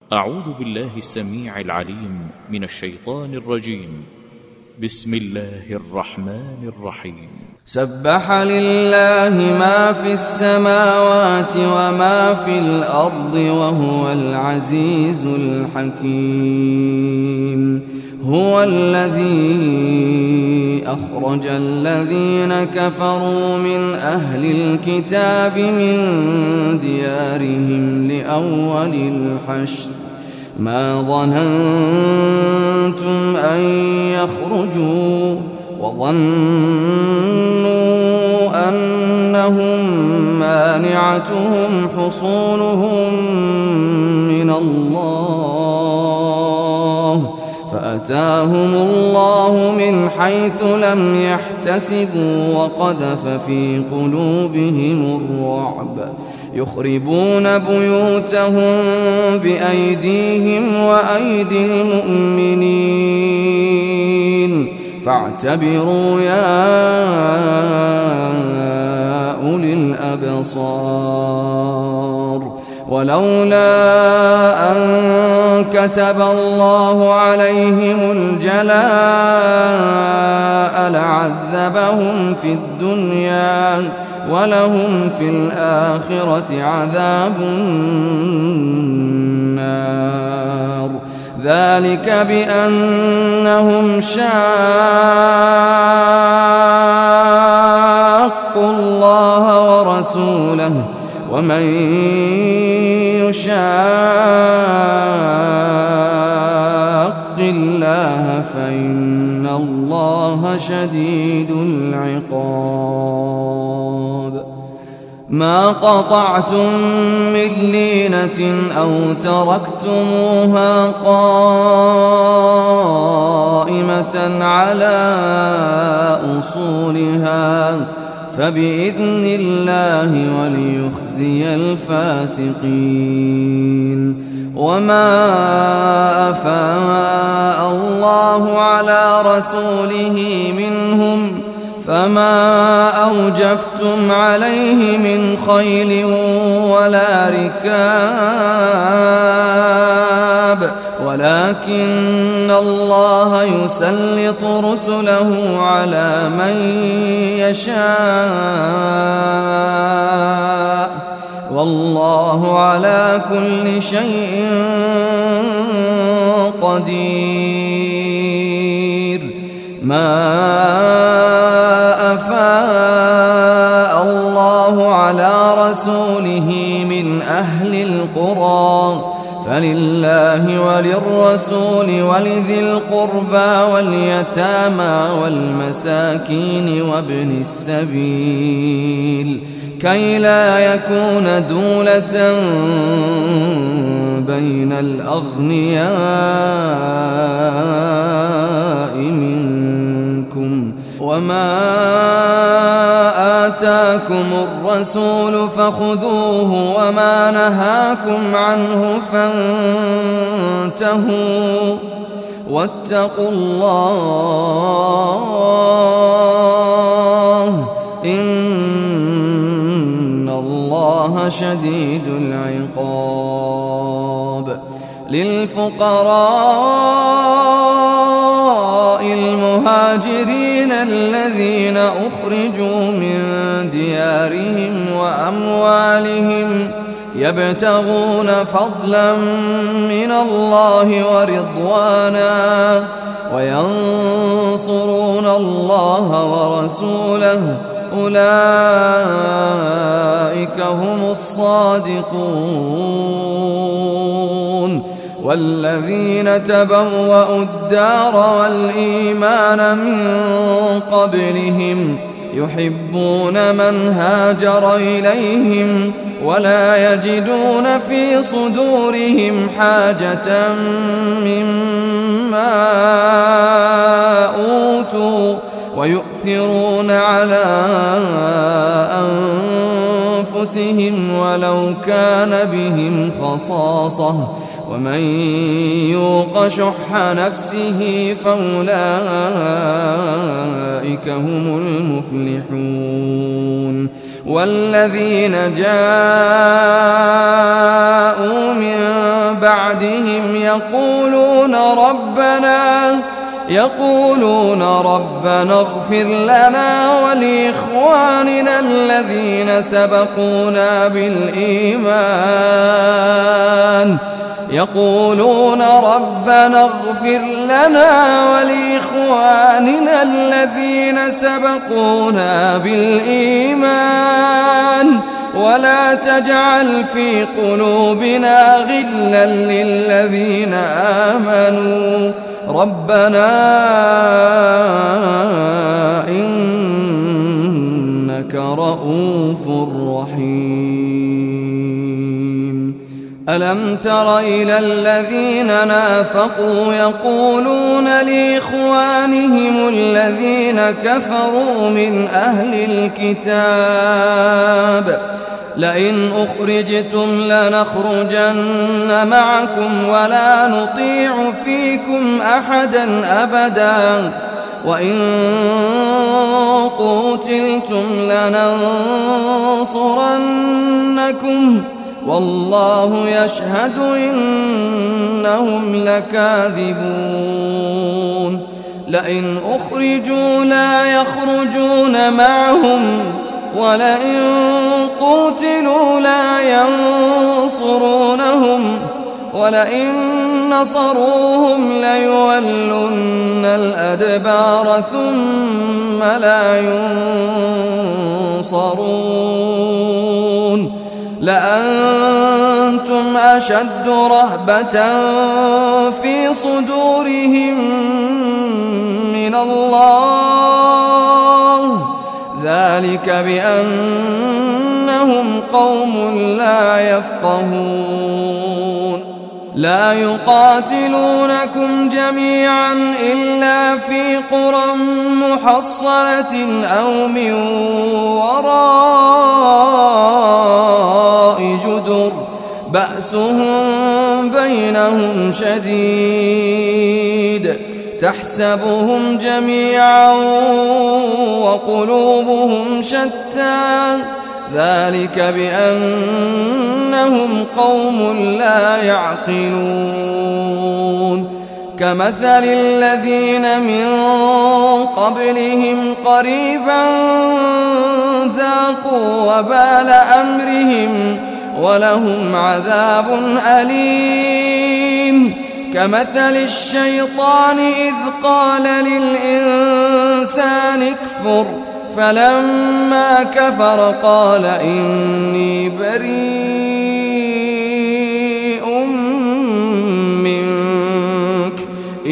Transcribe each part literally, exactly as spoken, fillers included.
أعوذ بالله السميع العليم من الشيطان الرجيم. بسم الله الرحمن الرحيم. سبح لله ما في السماوات وما في الأرض وهو العزيز الحكيم. هو الذي أخرج الذين كفروا من أهل الكتاب من ديارهم لأول الحشر ما ظننتم أن يخرجوا وظنوا أنهم مانعتهم حصونهم من الله فأتاهم الله من حيث لم يحتسبوا وقذف في قلوبهم الرعب يخربون بيوتهم بأيديهم وأيدي المؤمنين فاعتبروا يا أولي الأبصار. ولولا أن كتب الله عليهم الجلاء لعذبهم في الدنيا ولهم في الآخرة عذاب النار. ذلك بأنهم شاقوا الله ورسوله ومن يشاق الله فإن الله شديد العقاب. ما قطعتم من لينة أو تركتموها قائمة على أصولها فبإذن الله وليخزي الفاسقين. وما أفاء الله على رسوله منهم فما أوجفتم عليه من خيل ولا ركاب ولكن الله يسلط رسله على من يشاء والله على كل شيء قدير. ما أفاء الله على رسوله من أهل القرى فلله وللرسول ولذي القربى واليتامى والمساكين وابن السبيل كي لا يكون دولة بين الأغنياء منكم. وما آتاكم الرسول فخذوه وما نهاكم عنه فانتهوا واتقوا الله إن الله شديد العقاب. للفقراء المهاجرين الذين أخرجوا من ديارهم وأموالهم يبتغون فضلا من الله ورضوانا وينصرون الله ورسوله أولئك هم الصادقون. والذين تبوأوا الدار والإيمان من قبلهم يحبون من هاجر إليهم ولا يجدون في صدورهم حاجة مما أوتوا ويؤثرون على أنفسهم ولو كان بهم خصاصة ومن يوق شح نفسه فأولئك هم المفلحون. والذين جاءوا من بعد بعدهم يقولون ربنا يقولون ربنا اغفر لنا ولإخواننا الذين سبقونا بالإيمان يقولون ربنا اغفر لنا ولإخواننا الذين سبقونا بالإيمان ولا تجعل في قلوبنا غلا للذين آمنوا ربنا إنك رؤوف رحيم. ألم تر إلى الذين نافقوا يقولون لإخوانهم الذين كفروا من أهل الكتاب لئن أخرجتم لنخرجن معكم ولا نطيع فيكم أحدا أبدا وإن قوتلتم لننصرنكم والله يشهد إنهم لكاذبون. لئن أخرجوا لا يخرجون معهم ولئن قوتلوا لا ينصرونهم ولئن نصروهم ليولن الأدبار ثم لا ينصرون. لأنتم أشد رهبة في صدورهم من الله ذلك بأنهم قوم لا يفقهون. لا يقاتلونكم جميعا إلا في قرى محصنة أو من وراء جدر بأسهم بينهم شديد تحسبهم جميعا وقلوبهم شتى ذلك بأنهم قوم لا يعقلون. كمثل الذين من قبلهم قريبا ذاقوا وبال أمرهم ولهم عذاب أليم. كمثل الشيطان إذ قال للإنسان اكفر فلما كفر قال إني بريء منك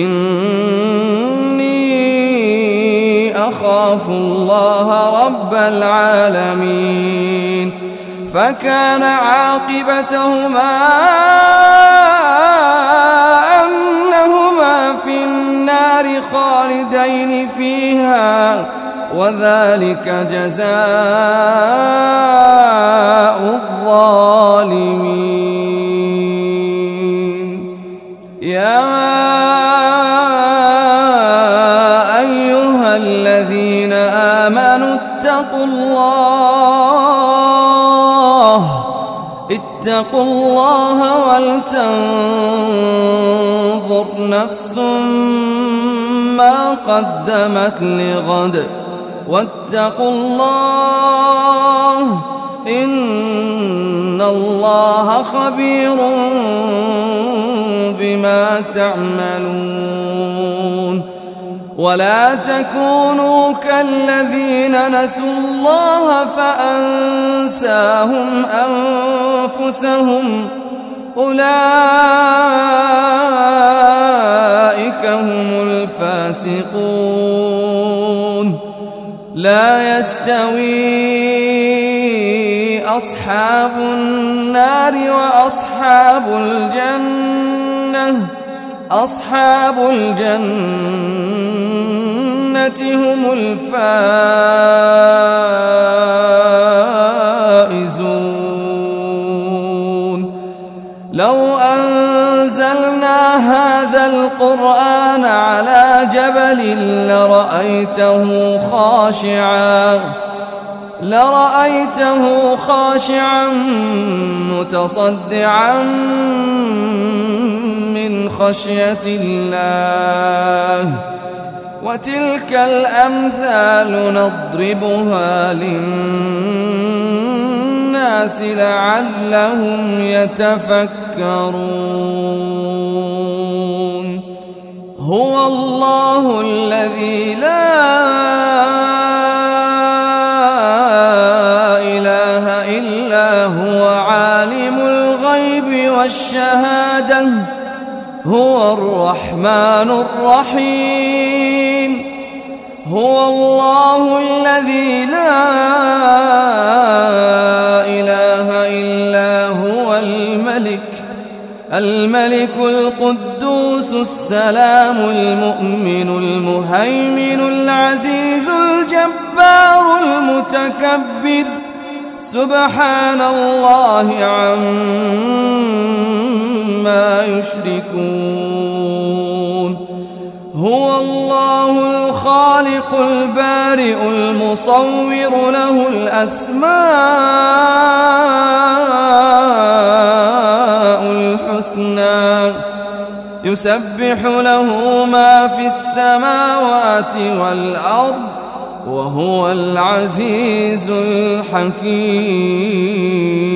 إني أخاف الله رب العالمين. فكان عاقبتهما أنهما في النار خالدين فيها وذلك جزاء الظالمين. يا أيها الذين آمنوا اتقوا الله اتقوا الله ولتنظر نفس ما قدمت لغد واتقوا الله إن الله خبير بما تعملون. ولا تكونوا كالذين نسوا الله فأنساهم أنفسهم أولئك هم الفاسقون. لا يستوي أصحاب النار وأصحاب الجنة أصحاب الجنة هم الفائزون. لو أنزلنا هذا القرآن على جبل لرأيته خاشعا لرأيته خاشعا متصدعا من خشية الله. وتلك الأمثال نضربها للناس لعلهم يتفكرون. هو الله الذي لا إله إلا هو عالم الغيب والشهادة هو الرحمن الرحيم. هو الله الذي لا إله إلا هو الملك الملك القدوس السلام المؤمن المهيمن العزيز الجبار المتكبر سبحان الله عما يشركون. هو الله الخالق البارئ المصور له الأسماء الحسنى يسبح له ما في السماوات والأرض وهو العزيز الحكيم.